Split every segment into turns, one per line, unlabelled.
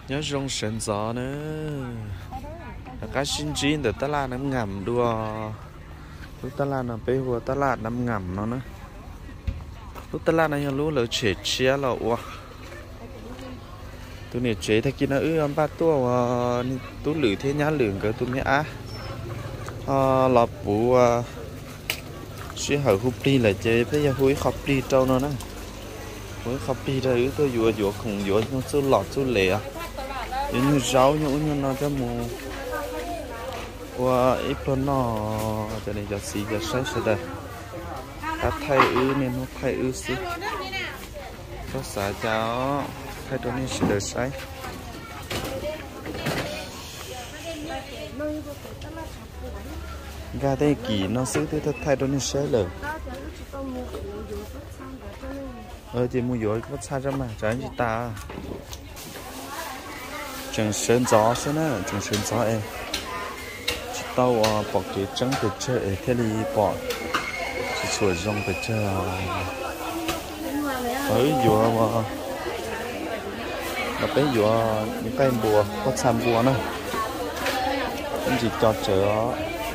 nhớ rong sền gió nữa cái xin chín từ tala nằm ngầm đua lúc tala nó bé hoa tala nằm ngầm nó nữa lúc tala này lúc lỡ chế chia là ua tôi này chế thay kia nó ăn ba tua tôi lử thế nhá lường cái tôi mới á lọp bù suy hở hụp đi là chế bây giờ hối khóc đi trâu nó nè hối khóc đi rồi tôi vừa không vừa nó số lọt số lẻ như rau như nó cho mù qua ít nó cho nên giờ xí giờ sai sẽ đây ta thay nên nó thay xí có xả cháu thay cho nên sẽ được sai gà đây kỳ nó xứ thế thay cho nên sẽ được thì mua dối có xa ra mà trái gì ta chẳng sơn gió xí nữa chẳng sơn gió em tao bỏ cái trắng từ chơi thế thì bỏ chỉ sửa rong từ chơi ấy vừa mà nó bé vừa những cái bùa có xăm bùa nữa anh chỉ cho chở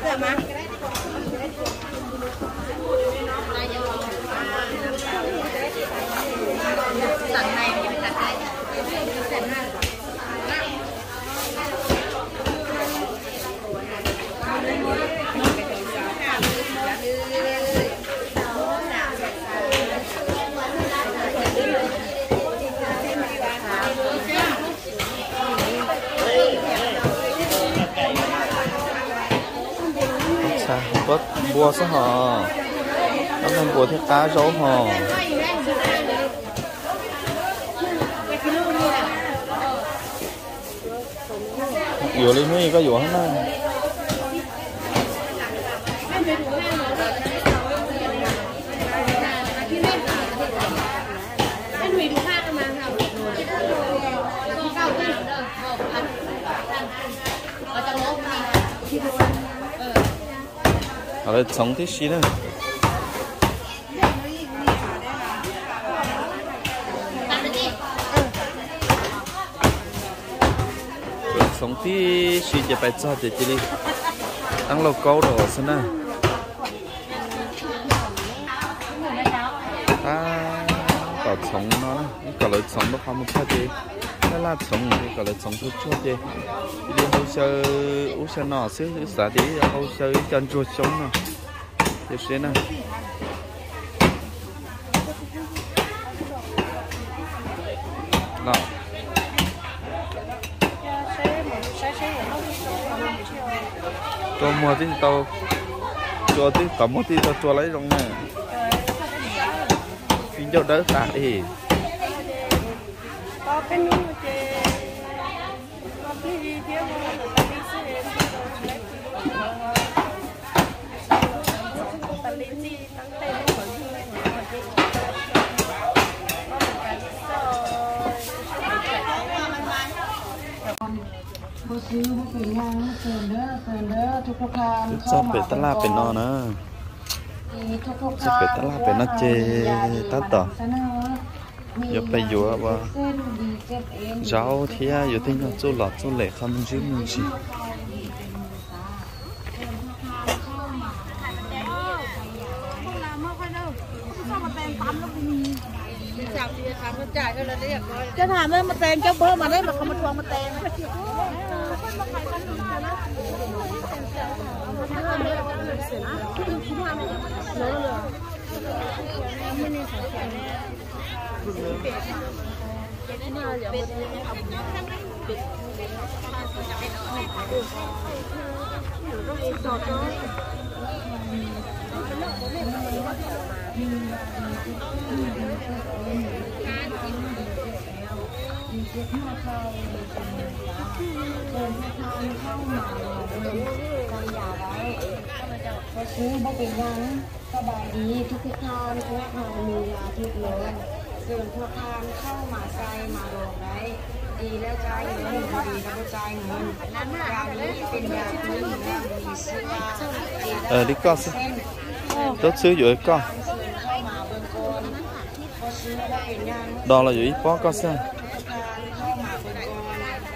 bớt bùa sao hả nó làm bùa theo cá rấu hả dừa lên mấy cái dừa hết á sống thế xí nữa sống thế xíจะไปจอดจะจีตั้งเราเกาดอกซะนะต่อsống nóก็เลยsống nó không có gì nó là sống thìก็เลยsống chút chút gì đi hậu sơ u sơ nọ xứ xả đi hậu sơ chân chuột sống nè tiếp xí nè đó cho mua tí tao cho tí có một tí tao cho lấy rong nè phí cho đỡ tạ đi sao phải tát la phải no nữa sao phải tát la phải nó chê tát tỏ giờ phải dùa và rau thì giờ thấy nó chỗ lọt chỗ lẻ không chứ mình gì
จะถามว่ามาแตงเจ้าเบอร์มาได้มาเขามาทวงมาแตงซื้อบ่เป็นยังสบายดีทุกทานพวกเรามียาทุกโรงเกินพวกทานเข้ามาใส่มาลงได้ดีแล้วจ่ายเงินดีแล้วจ่ายเงินยานี้เป็นยาพื้นเมืองมีซื้อ
đi con tốt xứ dưới con đó là dưới bó con xem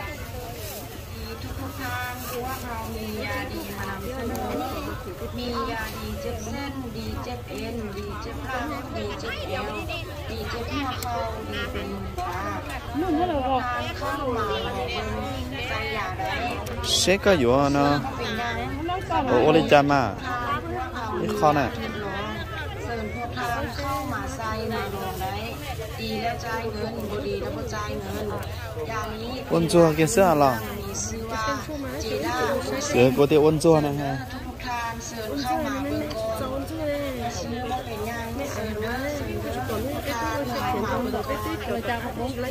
านเพราะว่าเรามียาดีมานำเสนอมียาดีเจ็บเส้นดีเจ็บเอ็นดีเจ็บกล้ามดีเจ็บเอวดีเจ็บหัวเข่าดีเป็นตานุ่มให้เราบอกเข้ามาใส่ยาได้
sẽ có vụ nó ô lên chăm à cái kho này
เสริมพวกทางเข้ามาใส่ในโรงได้ดีแล้วจ่ายเงินบ่ดีแล้วบ่จ่ายเงินยานี้
ôn chua cái sữa là
มีชื่อว่าจีด้า
sữa có thể ôn chua này ha
ทุกทางเสริมเข้ามาเบิ่งก่อนชื่อว่าเป็นยังเสริมเด้อเสริมเด้อทุกทางเข้ามาเบิ่งก่อนทุกทางเพราะว่ามียา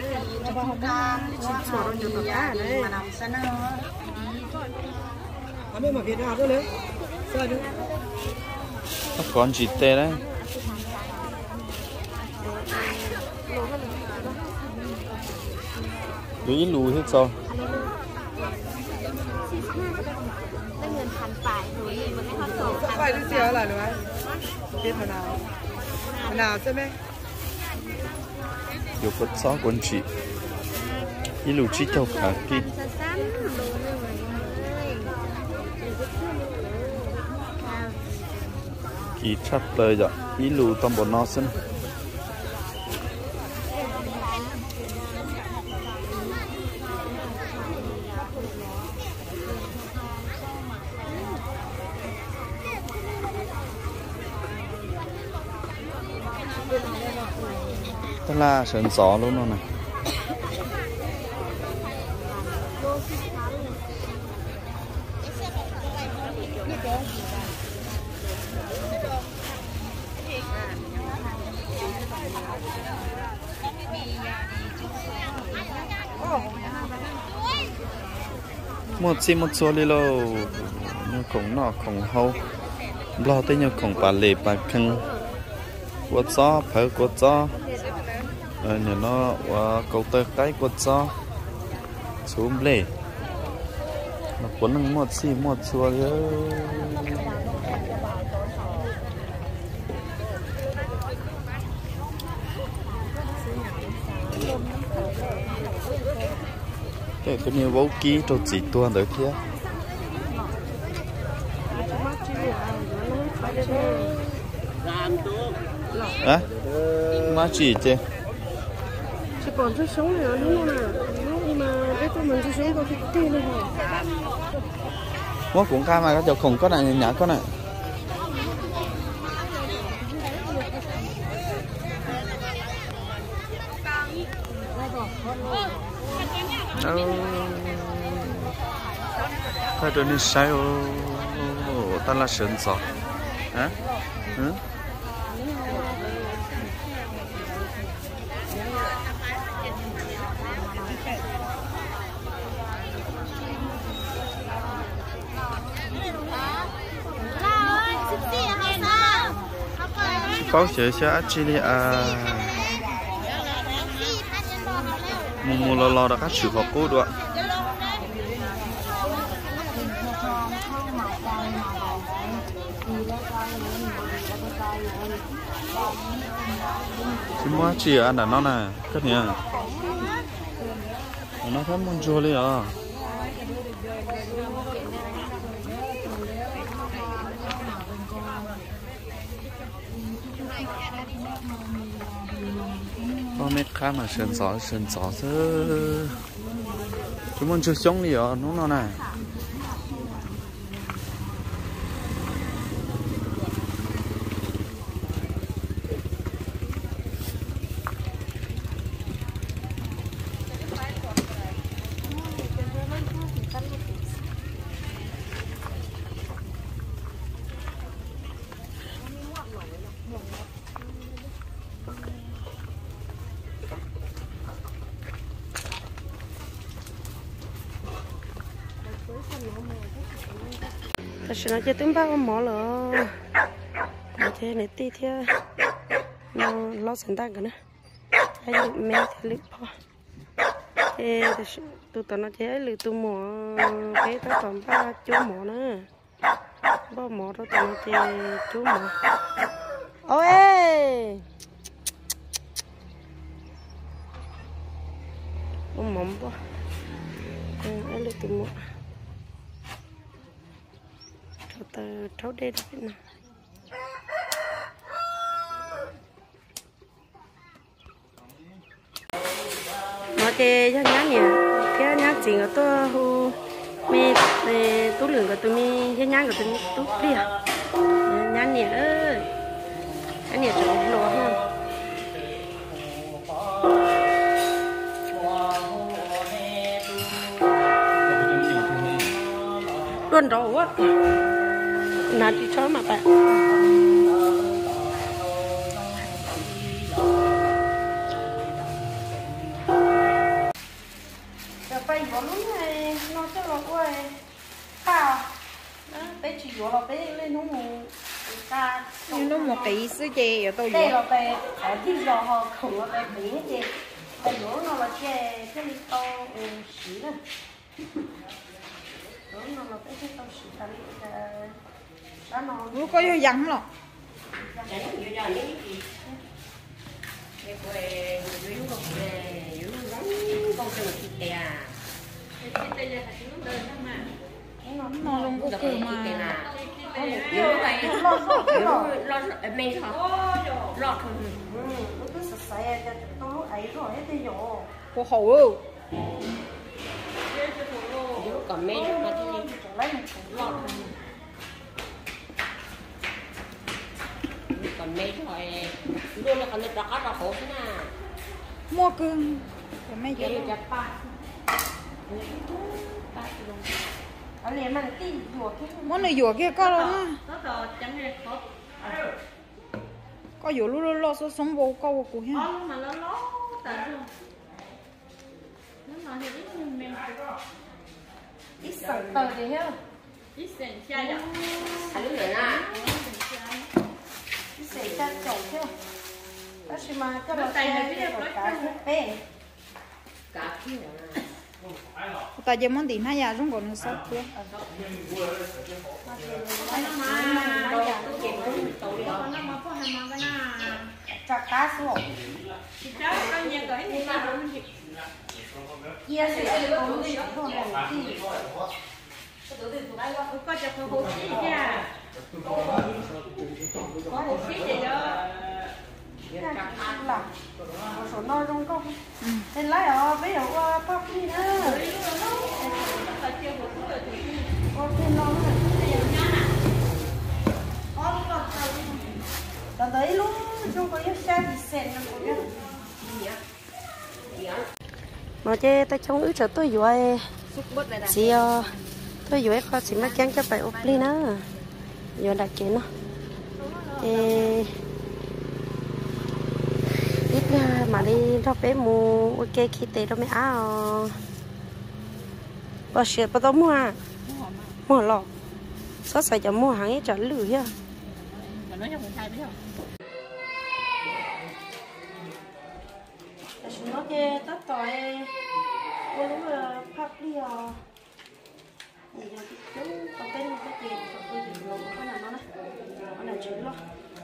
ดีมานำเสนอ
Ame mà Việt Nam đó đấy. Sao nữa?
các con chỉ tê đấy lùi lùi hết rồi
ได้เงินพันฝ่ายหนูนี่มันไม่ทำสองพัน
Phải đi xíu lại nữa. Biết mà nào. Mà nào xem ấy.
อยู่กับซ้อคนจีอีลูชิโตขากี
สั้นๆรู้เลย
กีชัดเลยจ้ะอีลูตำบลนอสันตลาดเฉินสอรู้มั้งนะหมดสิหมดส่วนเลยเราเนี่ยของนอกของเฮาเราแต่เนี่ยของปลาเล่ปลาคังกวดซ้อเผอกวดซ้อเนี่ยnó cầu tơ cái quật gió xuống lề nó cuốn năng một xì một xua cái nhiều vũ khí cho chỉ tuôn tới kia á má chỉ chứ
chỉ còn chút sống nữa đúng không nào nhưng mà cái tụi mình chút sống có cái tiền này
mua cũng khai mà các cháu không có này nhả có này ta cho nên sai ô ta là sơn sọ hả ừ có sẽ actually mù lo đã các sự học cố đoạn chứ mà chỉ ăn là nó này cái này nó thấy muốn chua đi à có mấy cá mà sơn sỏ chứ chúng mình chưa sống đi à nó này
ta chỉ nói cho tính bao con mỏ lợ thế này tí thế nó lo sản tăng cái nữa hay mẹ thì lip po thế tụi tao nó chế lừa tụi mỏ cái tao còn ba chú mỏ nữa ba mỏ đó tụi nó chế chú mỏ ôi mỏng quá ấy lừa tụi mỏ từ thấu đây đó biết nào mà cái nhá nhỉ cái nhá chỉ ở tôi hu mi tú lửng của tôi mi cái nhá của tôi mi tú đi à nhá nhỉ ơi nhá nhỉ chỗ lúa ha luôn đó quá nào đi cho mà bạn bây giờ lúc này nó cho nó quay cao bé chỉ vô là bé lên nó mù ca
nhưng nó một tỷ sứ chè ở tôi
đây là bé ở đi giờ họ khử là bé bé chè bé vô nó là chè cái này to xí này đó nó là bé cái to xí ta đi đó nó
nó có vô dặn không nó lông có cười mà cô hầu ơi
còn mấy mà còn mấy thôi luôn là còn được đó là khổ thế nào
mua cưng mấy cái
ở liền mà tí dùa cái
món này dùa kia có đâu có dùa lúc lo số sống vô câu của ha
mà nó lót tại luôn nó nói thì ít mình
ít sợi tờ thì hết
ít sền cha vậy
anh nữa nè
ít sợi cha chồng chứ đó là mà cho nó tay này biết cả bé
cả kia nè
tại vì món tiền hai nhà chúng còn sót kia
nó mà có hai mà cái nào
chặt cá xuống
thì cháu có nhà gửi thì mà
kia sẽ có gì không làm gì
có chặt cái hồ xí nha có hồ xí gì đó
là một số nơi trong công nên lấy ở bây giờ qua bắp đi nữa có thêm nó rồi đấy lúc chúng có ít xe thì xe nó có biết mà chơi ta chống ứ cho tôi rồi chị tôi rồi khó chỉ mất chán cho bài ốp đi nữa rồi đặt chuyện nó ít mà đi nó bé mua ok khi tệ đó mấy áo bao nhiêu bao nhiêu mua lọ sao sai cho mua hàng ấy cho lười ha
nói cho người thay biết không
chúng nó chơi tất tỏi tôi lúc là phát đi thì chúng có tên cái gì có cái gì luôn cái nào nó là chữ luôn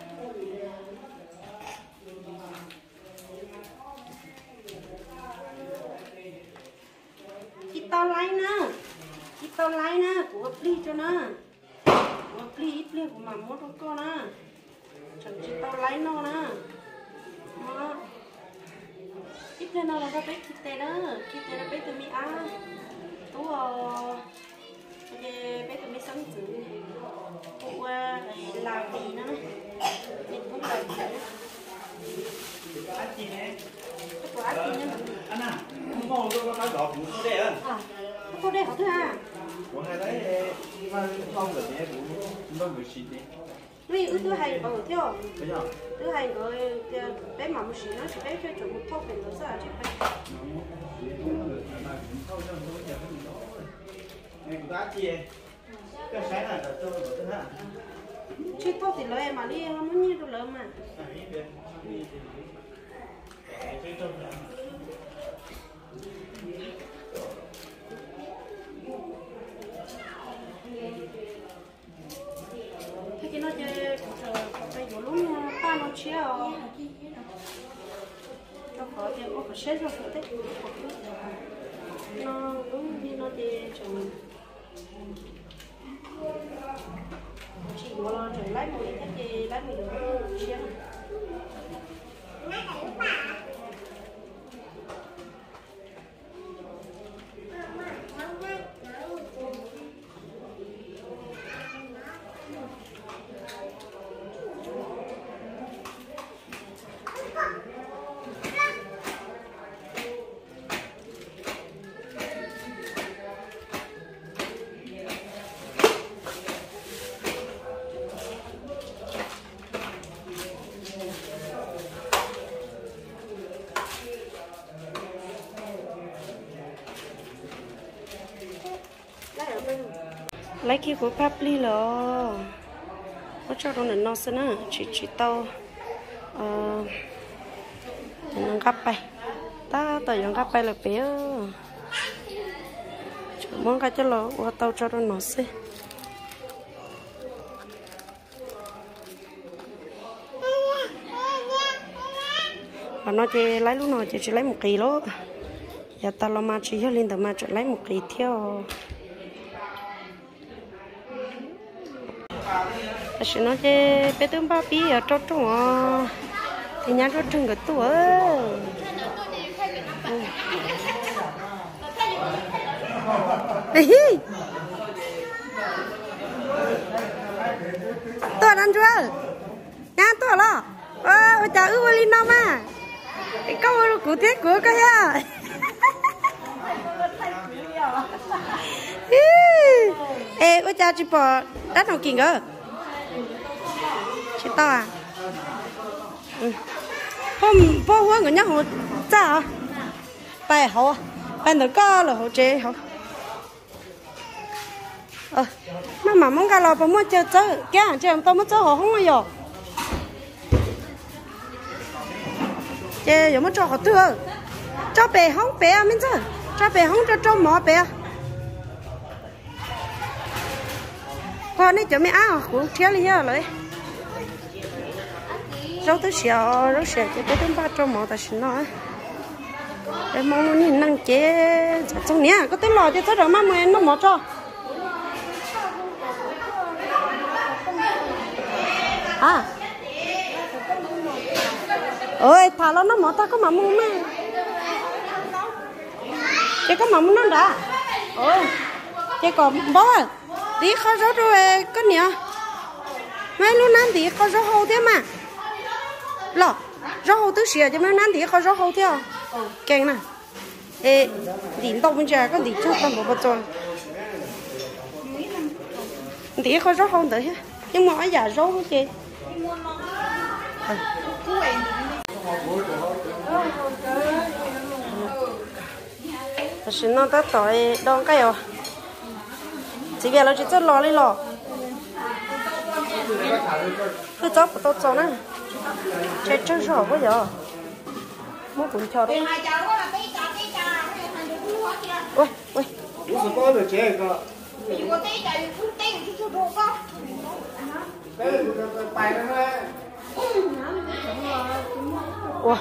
chị tao lấy nè của đi cho nó của đi ít của mà mua trong con nè chẳng chị tao lấy nó nè nó ít lên nó là cái bé kia đó bé từ mi á tú bé từ mi sống chữ của làm gì nữa mình cũng làm gì của anh chị
anh à không có cái gọt của đây à
có đây hả thứ à
của hai đấy không được nhé cũng không được xịt đi
vì thứ hai ở theo
bây giờ
thứ hai người bé mà một xịt nó chỉ bé cho chuẩn một thóc để nó ra chứ phải
này của ta chi cái sáng là tôi của tôi ha
chứ thóc thì lấy mà đi không muốn như đâu lớn mà cái nó chơi bây giờ lúc ba nó chia nó có thì có phải xếp vào cái nó đúng như nó chơi chồng chỉ mua lo rồi lấy một cái gì lấy một cái chiên lấy cái của papli lo nó cho nó nó xem nè chỉ tao nó gấp bay ta tao nó gấp bay là bé mong cái cho lo qua tao cho nó xem và nó chỉ lấy lúc nào chỉ lấy 1 kỳ đó giờ tao lo mà chỉ lên tao mà chỉ lấy 1 kỳ theo chỉ nói chơi bé tướng ba bí ở trong thì nhà trong trường cái tuổi tôi ăn chưa nhà tôi lo ôi chào ơi linh năm à cái câu cụ thể của cái à ê ôi chào chị bỏ đắt nào kìm cơ chị to à hôm hôm người nhá hồ cha bài hồ bài nó có là hồ chế hồ nó mà mong cái lò phải mua chơi chơi cái hàng chơi tao mua chơi hồ không ai rồi chơi giờ mua cho họ thưa cho bé không bé mình chơi cho bé không cho mỏ bé con ấy cho mẹ ăn cũng chia đi rồi rau tới xèo cho tới ba cho mỏ ta xin nó em mong nó nhìn năng chế trong nia có tới lò cho tới rồi mà nó mỏ cho à ơi thà nó mỏ ta có mà mua mà chỉ có mà mua nó đã ôi chỉ còn bó tí khó rốt rồi có nhỉ mấy lúc nãy tí khó rốt hậu thế mà lọ rốt hậu tức xìa cho mấy nãy tí khó rốt hậu theo kèn nè ê tí tao bây giờ con tí chút con bỏ bật rồi tí khó rốt hậu tới nhưng mà ở nhà rốt không chị xin nó tao tỏi đong cái rồi chỉ về là chỉ cho lò lên lò cứ chóp của tôi cho nè chơi chơi rõ quá giờ mua cuốn theo đó ôi ôi ủa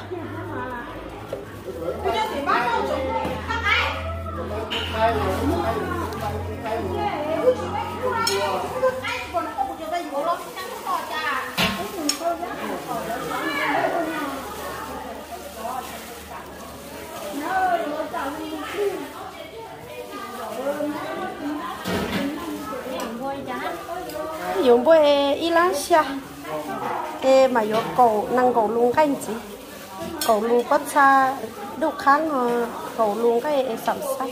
dùng bôi Iran xia mà dùng cầu năng cầu luôn cái gì cầu luôn có xa đục kháng cầu luôn cái sẩm sắc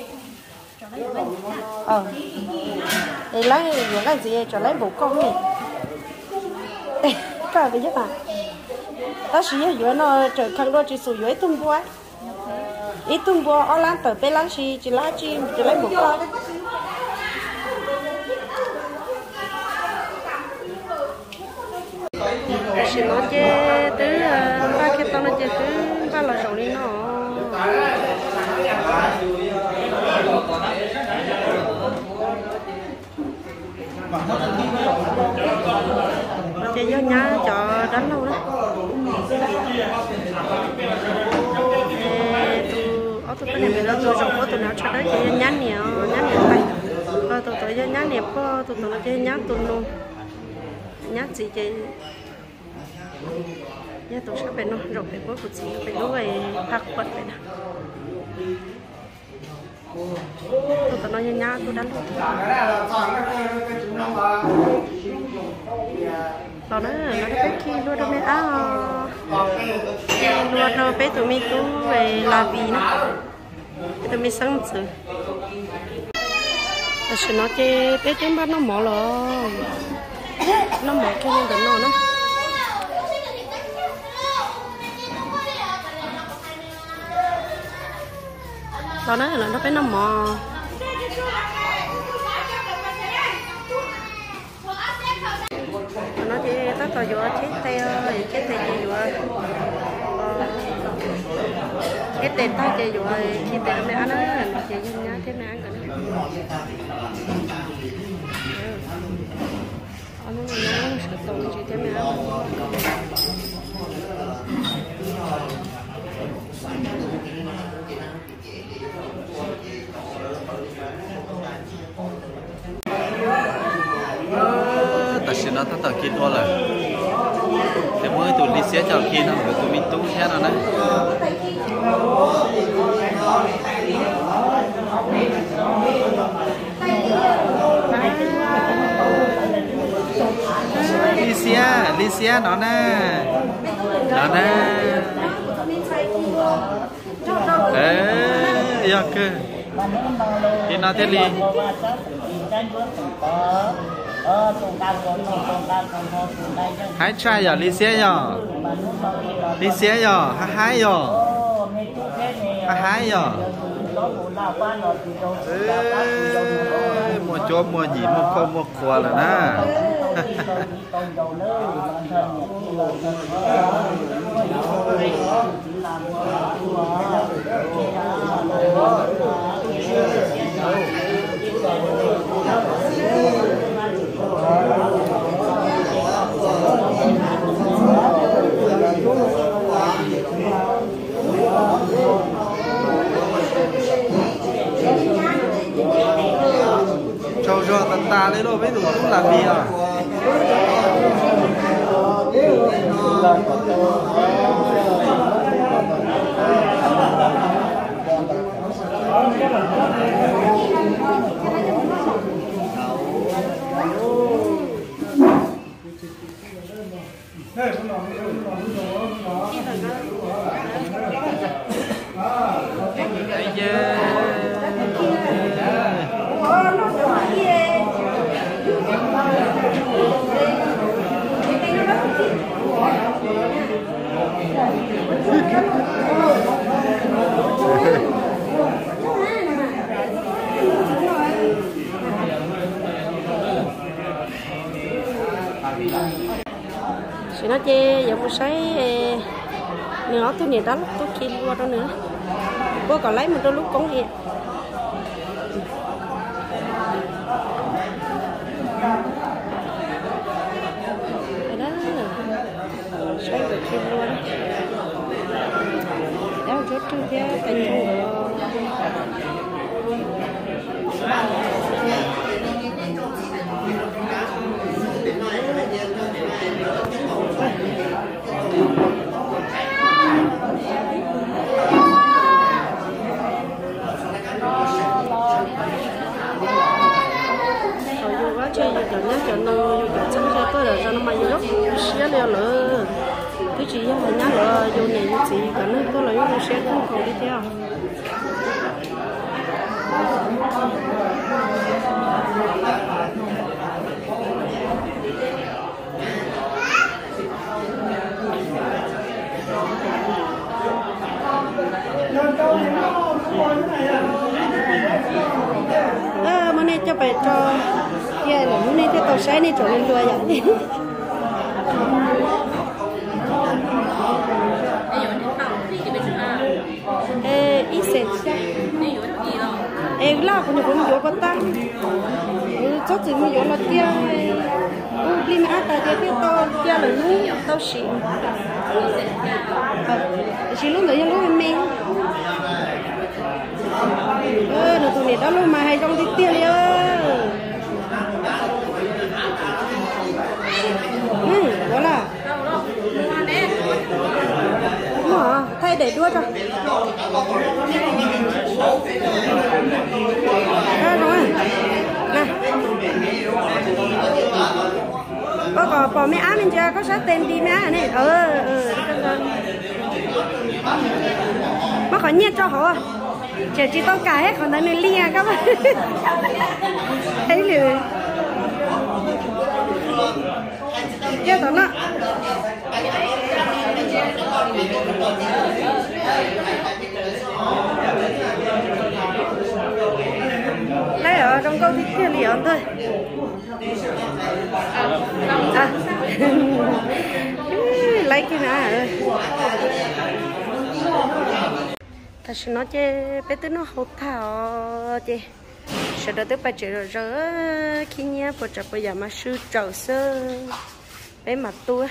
để lấy những cái gì cho lấy bổ công này cái bây giờ à ta sử dụng nó trở khăn đôi chỉ sử dụng tung búa ít tung búa ở lan tới bên lan chỉ lá chỉ lấy bổ công chỉ nói chơi tới ba cái tao nói chơi tới ba là rau đi nó chơi vô nhà cho đánh lâu đó ở tụi cái này mình nó rồi rau của tụi nó cho đấy chơi nhắn nhiều tay tụi tụi cho nhá nẹp po tụi tụi cho nhá tụi nô nhá gì chơi nhá tụi sắp bên nó rồi bên bố của chị bên lúc này thắc bật bên nào tụi nó nhá tụi đánh đó nó cái khi luôn đâu mẹ luôn đâu bé tụi mình tú về làm gì nữa tụi mình sáng sớm chỉ nói cái bé chúng bắt nó mỏ rồi nó mỏ cái nên nó nữa đó là nó bé nó mỏ nó chỉ tất cả vô chết tay gì vô cái tên ta chơi vô khi tên mẹ ăn á nó chơi như nhá thế mẹ ăn cái này nó sẽ tồn chỉ thế mẹ ăn
ta xin nó thắt kia to là thế mới tụi đi xe chào kia nó rồi tụi mình tú xe nào đấy đi xe nó nè giờ cơ thì nó thế đi hái trai giờ đi xe giờ hái giờ mua chó mua gì mua không mua quà là na cho ta lấy đồ với tụi cũng làm gì à
chị nói chê giờ một sấy nữa tôi nhìn đó tôi kia qua đó nữa bố còn lấy một đôi lúc cống gì đó sấy được kia luôn đó rốt trước giá tay chơi giờ nhá cho nó giờ chăm cho tôi là cho nó mà lúc xé leo lỡ tôi chỉ là nhá lỡ vô này như chị cả nó tôi là vô xé không còn đi theo bữa nay cho phải cho kia là bữa nay cho tàu xe này trở lên đuôi vậy ít sệt là cũng cũng vô có tăng cho chỉ mới vô là kia đi mà ta kia to kia là núi tao xịn chỉ lúc nữa lúc em nó tụi này đó lúc mà hay trong đi tiền đi ơi bớt rồi rồi nè có bỏ mẹ á mình chưa có sát tên đi mẹ này mà khỏi nhiệt cho họ chỉ tao cài hết còn đang lia các bạn thấy liền chưa tao nó đây ở trong câu thì kia liền thôi lấy cái nào ta sẽ nói chơi bé tới nó hốt thảo chơi sau đó tới bà chơi rồi rỡ khi nhé bà chập bây giờ mà sư trầu sơ bé mặt tôi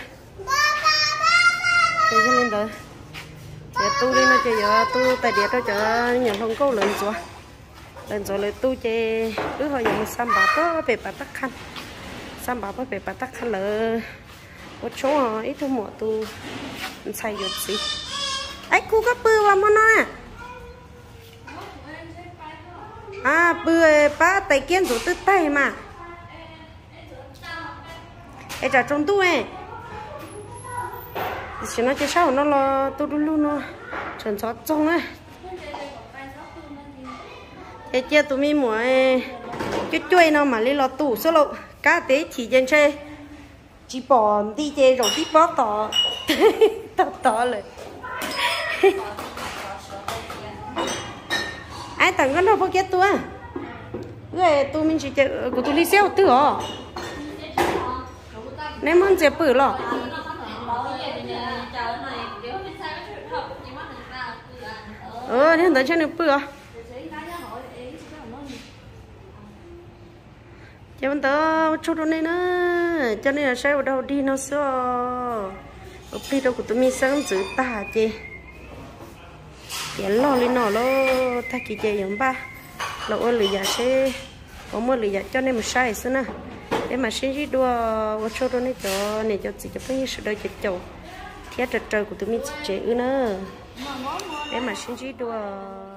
chơi cái lên rồi chơi tôi đi nó chơi giờ tôi tại địa tôi chơi nhận không có lên rồi lại tôi chơi cứ hồi giờ mình xăm bà có về bà tắc khăn xăm bà có về bà tắc khăn là một chỗ ít thôi mùa tôi xài được gì ấy cô có bự vào món nó à bự ba tay kiên rồi tự tay mà ấy trả trong tôi ấy chỉ nói chơi sao nó lo tôi luôn nó chuẩn chó trong ấy cái chia tụi mình mua cái chuối nào mà lấy lọ tủ số lộ cá tế chỉ trên chơi chỉ bỏ đi chơi rồi đi bỏ tỏเลยai tặng cái nào bao kia tôi người tôi mình chỉ chơi của tôi đi xeo từ hả nên muốn chơi bự lọ nên tới chơi được bự à cho mình tớ chút đó này nữa cho nên là sai vào đâu đi nó xưa ở phía đâu của tụi mình sáng giữ ta chứ để lo lên nó lo thay kỳ chơi giống ba lo ở lì giả sẽ có một lì giả cho nên một sai xưa nè để mà xin chỉ đua vào chút đó này cho chỉ cho phải sự đôi chật chầu thiết trật trời của tụi mình chơi nữa để mà xin chỉ đua